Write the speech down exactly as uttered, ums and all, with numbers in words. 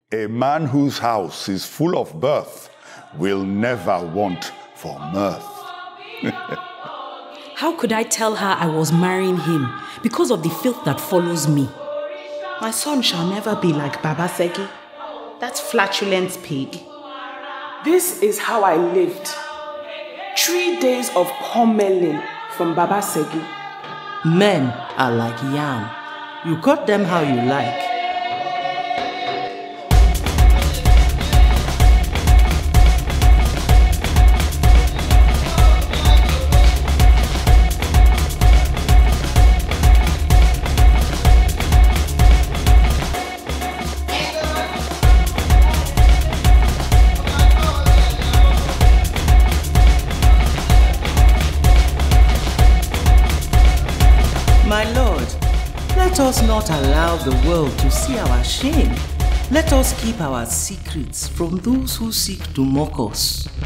A man whose house is full of birth will never want for mirth. How could I tell her I was marrying him because of the filth that follows me? My son shall never be like Baba Segi, that flatulent pig. This is how I lived. Three days of pommeling from Baba Segi. Men are like yam. You cut them how you like. My lord, let us not allow the world to see our shame. Let us keep our secrets from those who seek to mock us.